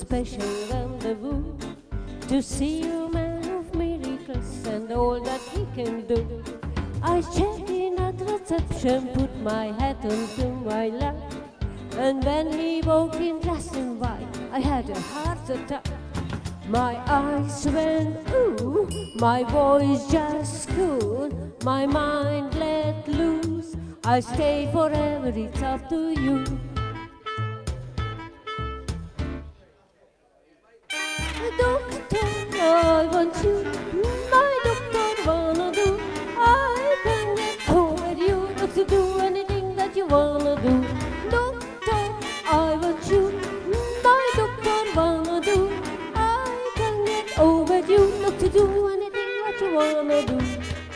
special rendezvous to see you, man of miracles, and all that he can do. I checked in at reception, put my hat onto my lap, and when he walked in dressed in white, I had a heart attack. My eyes went ooh, my voice just cool, my mind let loose. I stay forever, it's up to you. Doctor, I want you, my doctor wanna do. I can get over you, doctor, do anything that you wanna do. Doctor, I want you, my doctor wanna do. I can get over you, doctor, do anything that you wanna do.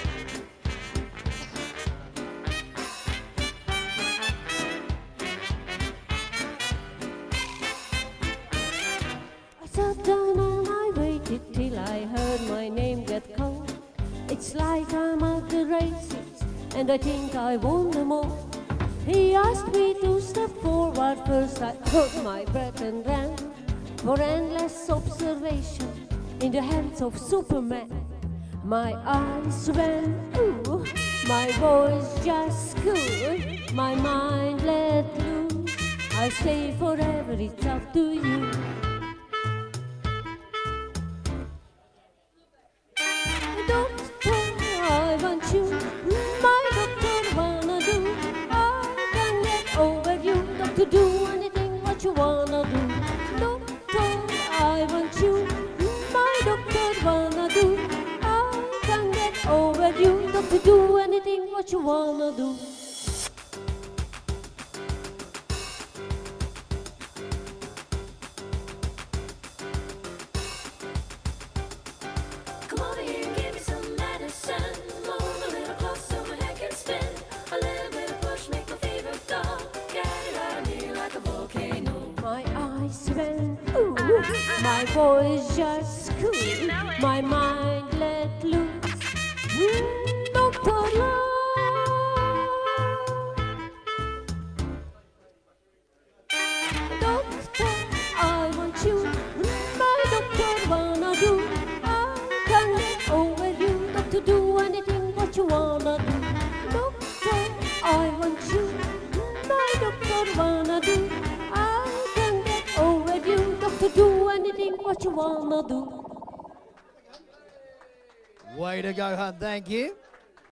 I sat down and I waited till I heard my name get called. It's like I'm at the races, and I think I won them all. He asked me to step forward first. I caught my breath and ran for endless observation in the hands of Superman. My eyes went ooh, my voice just cool, my mind let loose. I stay forever, it's up to you. Doctor, I want you, my doctor wanna do. I can get over you, doctor, do anything what you wanna do. Doctor, I want you, my doctor wanna do. I can get over you, doctor, do anything what you wanna do. Come over here and give me some medicine. Move a little closer so my head can spin. A little bit of push, make my favorite doll. Get it out of me like a volcano. My eyes went ooh, my voice just cool, my mind let loose. Doctor Love. Doctor, I want you, my doctor wanna do. I can get over you, doctor, do anything what you wanna do. Doctor, I want you, my doctor wanna do. I can get over you, doctor, do anything what you wanna do. Way to go, hun. Thank you.